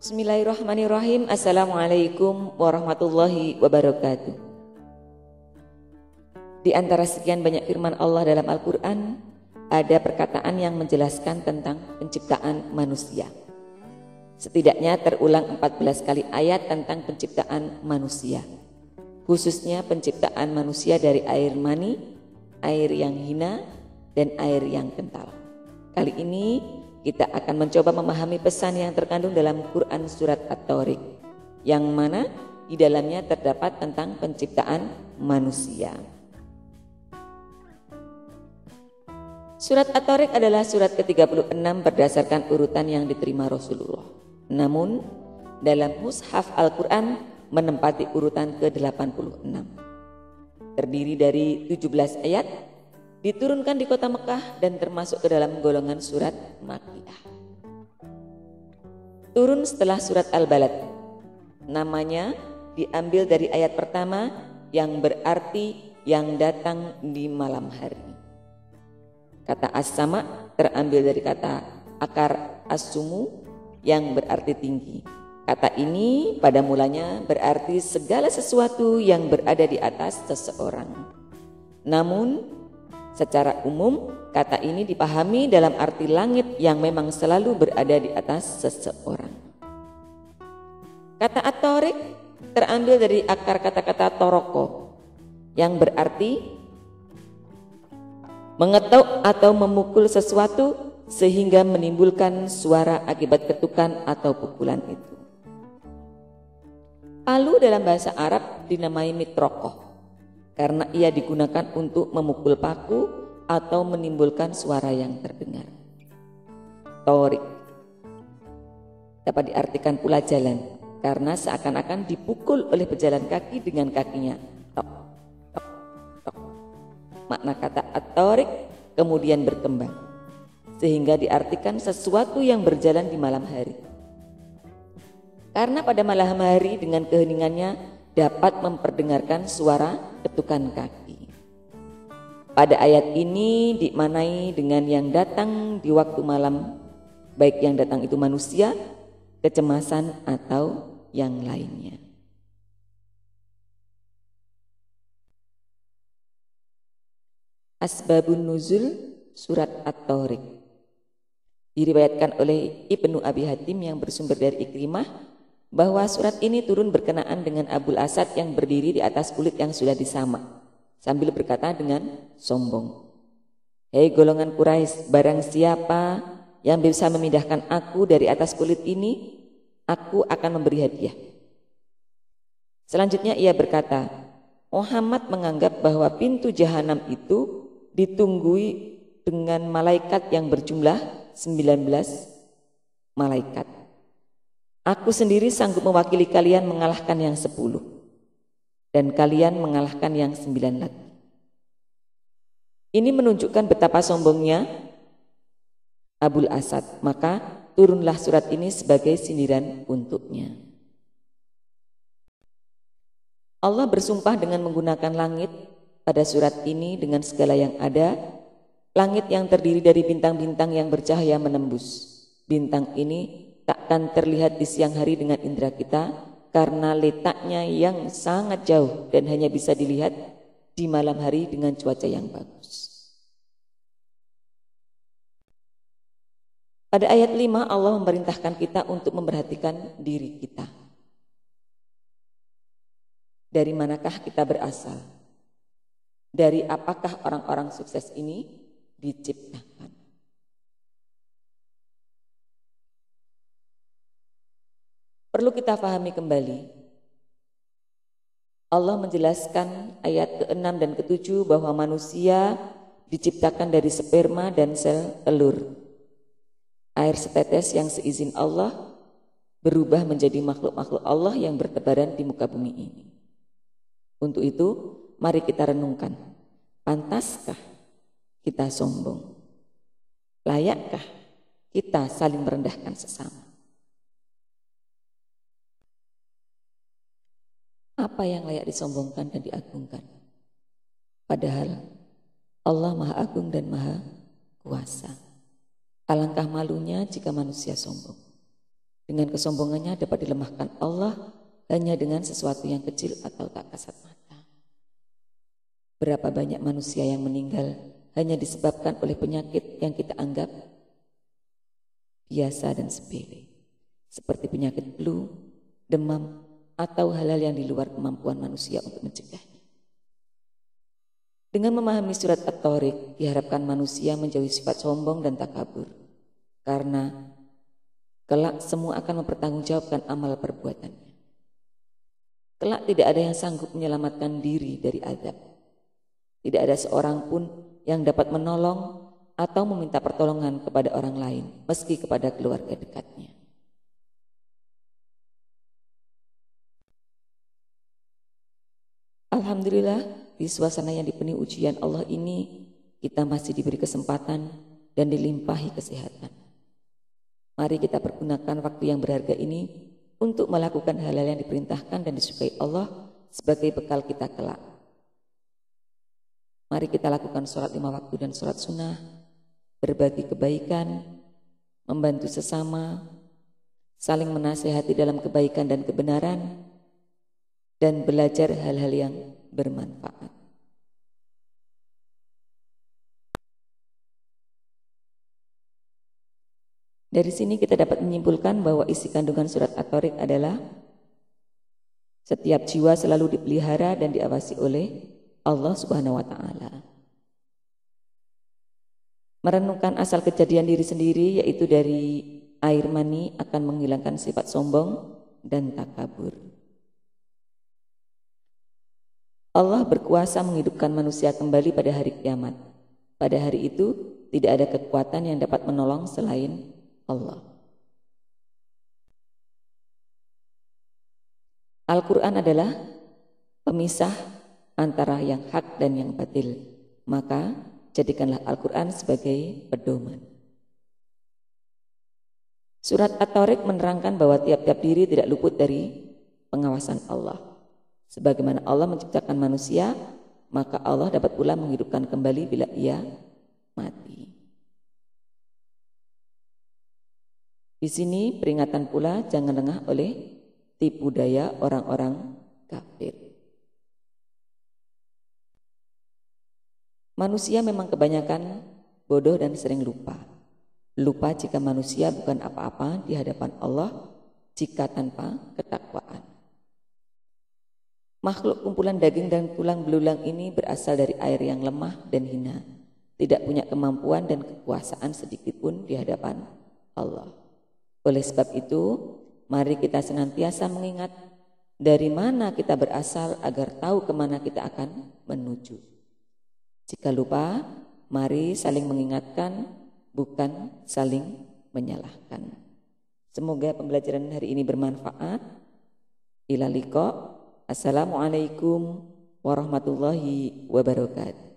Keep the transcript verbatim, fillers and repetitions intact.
Bismillahirrahmanirrahim. Assalamualaikum warahmatullahi wabarakatuh. Di antara sekian banyak firman Allah dalam Al-Quran, ada perkataan yang menjelaskan tentang penciptaan manusia. Setidaknya terulang empat belas kali ayat tentang penciptaan manusia, khususnya penciptaan manusia dari air mani, air yang hina, dan air yang kental. Kali ini kita akan mencoba memahami pesan yang terkandung dalam Quran surat At-Thariq, yang mana di dalamnya terdapat tentang penciptaan manusia. Surat At-Thariq adalah surat ke tiga puluh enam berdasarkan urutan yang diterima Rasulullah. Namun dalam mushaf Al-Quran menempati urutan ke delapan puluh enam. Terdiri dari tujuh belas ayat, diturunkan di kota Mekah dan termasuk ke dalam golongan surat Makkiyah. Turun setelah surat Al-Balad. Namanya diambil dari ayat pertama yang berarti yang datang di malam hari. Kata as-sama terambil dari kata akar as-sumu yang berarti tinggi. Kata ini pada mulanya berarti segala sesuatu yang berada di atas seseorang. Namun secara umum, kata ini dipahami dalam arti langit yang memang selalu berada di atas seseorang. Kata At-Thariq terambil dari akar kata-kata toroko yang berarti mengetuk atau memukul sesuatu sehingga menimbulkan suara akibat ketukan atau pukulan itu. Palu dalam bahasa Arab dinamai mitrokoh karena ia digunakan untuk memukul paku atau menimbulkan suara yang terdengar. Thariq dapat diartikan pula jalan karena seakan-akan dipukul oleh pejalan kaki dengan kakinya. Tok, tok, tok. Makna kata At-Thariq kemudian berkembang sehingga diartikan sesuatu yang berjalan di malam hari. Karena pada malam hari dengan keheningannya dapat memperdengarkan suara ketukan kaki. Pada ayat ini dimaknai dengan yang datang di waktu malam, baik yang datang itu manusia, kecemasan atau yang lainnya. Asbabun Nuzul surat At-Thariq diriwayatkan oleh Ibnu Abi Hatim yang bersumber dari Ikrimah bahwa surat ini turun berkenaan dengan Abul Asad yang berdiri di atas kulit yang sudah disamak sambil berkata dengan sombong, "Hei golongan Quraisy, barang siapa yang bisa memindahkan aku dari atas kulit ini, aku akan memberi hadiah." Selanjutnya ia berkata, Muhammad menganggap bahwa pintu jahanam itu ditunggui dengan malaikat yang berjumlah sembilan belas malaikat. Aku sendiri sanggup mewakili kalian mengalahkan yang sepuluh, dan kalian mengalahkan yang sembilan lagi. Ini menunjukkan betapa sombongnya Abul Asad, maka turunlah surat ini sebagai sindiran untuknya. Allah bersumpah dengan menggunakan langit pada surat ini dengan segala yang ada, langit yang terdiri dari bintang-bintang yang bercahaya menembus. Bintang ini takkan terlihat di siang hari dengan indera kita karena letaknya yang sangat jauh dan hanya bisa dilihat di malam hari dengan cuaca yang bagus. Pada ayat lima Allah memerintahkan kita untuk memperhatikan diri kita. Dari manakah kita berasal? Dari apakah orang-orang sukses ini diciptakan? Perlu kita pahami kembali. Allah menjelaskan ayat keenam dan ketujuh bahwa manusia diciptakan dari sperma dan sel telur. Air setetes yang seizin Allah berubah menjadi makhluk-makhluk Allah yang bertebaran di muka bumi ini. Untuk itu, mari kita renungkan. Pantaskah kita sombong? Layakkah kita saling merendahkan sesama? Apa yang layak disombongkan dan diagungkan? Padahal Allah Maha Agung dan Maha Kuasa. Alangkah malunya jika manusia sombong. Dengan kesombongannya dapat dilemahkan Allah hanya dengan sesuatu yang kecil atau tak kasat mata. Berapa banyak manusia yang meninggal hanya disebabkan oleh penyakit yang kita anggap biasa dan sepele, seperti penyakit flu, demam, atau hal-hal yang di luar kemampuan manusia untuk mencegahnya. Dengan memahami surat At-Tariq, diharapkan manusia menjauhi sifat sombong dan takabur, karena kelak semua akan mempertanggungjawabkan amal perbuatannya. Kelak tidak ada yang sanggup menyelamatkan diri dari azab. Tidak ada seorang pun yang dapat menolong atau meminta pertolongan kepada orang lain, meski kepada keluarga dekatnya. Alhamdulillah, di suasana yang dipenuhi ujian Allah ini, kita masih diberi kesempatan dan dilimpahi kesehatan. Mari kita pergunakan waktu yang berharga ini untuk melakukan hal-hal yang diperintahkan dan disukai Allah sebagai bekal kita kelak. Mari kita lakukan sholat lima waktu dan sholat sunnah, berbagi kebaikan, membantu sesama, saling menasihati dalam kebaikan dan kebenaran, dan belajar hal-hal yang bermanfaat. Dari sini kita dapat menyimpulkan bahwa isi kandungan surat At-Tariq adalah setiap jiwa selalu dipelihara dan diawasi oleh Allah Subhanahu wa Ta'ala. Merenungkan asal kejadian diri sendiri, yaitu dari air mani, akan menghilangkan sifat sombong dan takabur. Allah berkuasa menghidupkan manusia kembali pada hari kiamat. Pada hari itu tidak ada kekuatan yang dapat menolong selain Allah. Al-Quran adalah pemisah antara yang hak dan yang batil. Maka jadikanlah Al-Quran sebagai pedoman. Surat At-Tariq menerangkan bahwa tiap-tiap diri tidak luput dari pengawasan Allah. Sebagaimana Allah menciptakan manusia, maka Allah dapat pula menghidupkan kembali bila ia mati. Di sini peringatan pula jangan lengah oleh tipu daya orang-orang kafir. Manusia memang kebanyakan bodoh dan sering lupa. Lupa jika manusia bukan apa-apa di hadapan Allah jika tanpa ketakwaan. Makhluk kumpulan daging dan tulang belulang ini berasal dari air yang lemah dan hina, tidak punya kemampuan dan kekuasaan sedikit pun di hadapan Allah. Oleh sebab itu, mari kita senantiasa mengingat dari mana kita berasal agar tahu kemana kita akan menuju. Jika lupa, mari saling mengingatkan, bukan saling menyalahkan. Semoga pembelajaran hari ini bermanfaat. Ila liqa. Assalamualaikum warahmatullahi wabarakatuh.